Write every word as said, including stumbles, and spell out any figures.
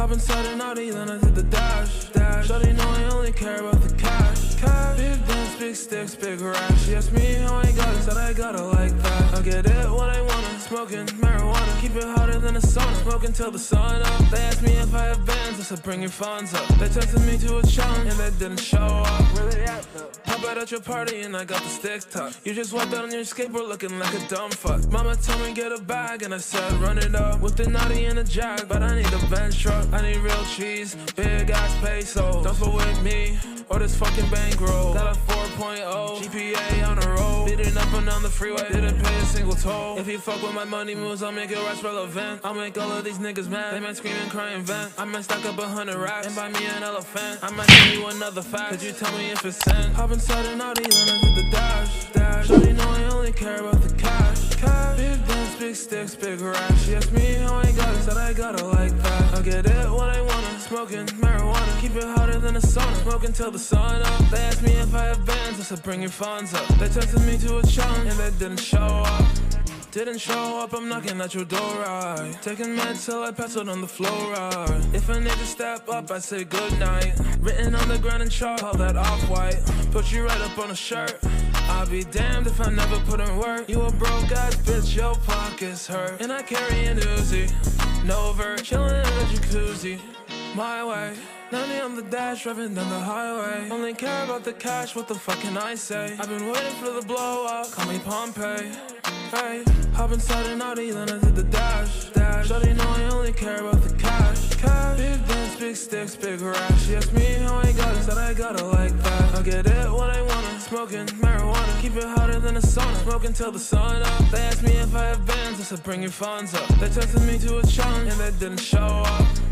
Hop inside an Audi, then I did the dash. Dash. Shawty know I only care about the cash. Cash. Big dance, big sticks, big rash. She asked me how I got it, said I got it like that. I get it when I wanna. Smoking marijuana, keep it hotter than a sauna. Smoking till the sun up. They asked me if I have bands, I said bring your funds up. They tempted me to a challenge, and they didn't show up. Where they at though? Pop out at your party, and I got the stick tucked. You just walked out on your skateboard looking like a dumb fuck. Mama told me get a bag, and I said run it up. With the naughty and a jag, but I need a bench truck. I need real cheese, big ass peso. Don't fuck with me, or this fucking bankroll. Got a four point oh, G P A on the road. Beating up and down the freeway, didn't pay a single toll. If you fuck with my money moves, I'll make it rest relevant. I'll make all of these niggas mad. They might scream and cry and vent. I might stack up a hundred racks and buy me an elephant. I might give you another fact. Could you tell me if it's sent? Hop inside an Audi, then I did the dash. Dash. Shawty know I only care about the cash. Cash. Big dance, big sticks, big rash. She asked me how I got it, said I got it like that. I get it when I wanna. Smoking marijuana, keep it hotter than a sauna. Smoking till the sun up. They asked me if I have bands, I said bring your funds up. They tempted me to a challenge, and they didn't show up. Didn't show up, I'm knocking at your door, right? Taking meds till I pass out on the floor, right? If a nigga step up, I say goodnight. Written on the ground in chalk, call that off-white. Put you right up on a shirt. I'll be damned if I never put in work. You a broke ass bitch, your pockets hurt. And I carry an Uzi, no vert, chillin' in a jacuzzi. My way, ninety on the dash, driving down the highway. Only care about the cash, what the fuck can I say? I've been waiting for the blow up, call me Pompeii. Hey, hop inside an Audi, then I did the dash. Dash. Shawty know I only care about the cash. Cash. Big dance, big sticks, big rash. She asked me how I got it, said I got it like that. I get it when I wanna. Smoking marijuana, keep it hotter than a sauna. Smoking till the sun up. They asked me if I have bands, I said bring your funds up. They tempted me to a challenge, and they didn't show up.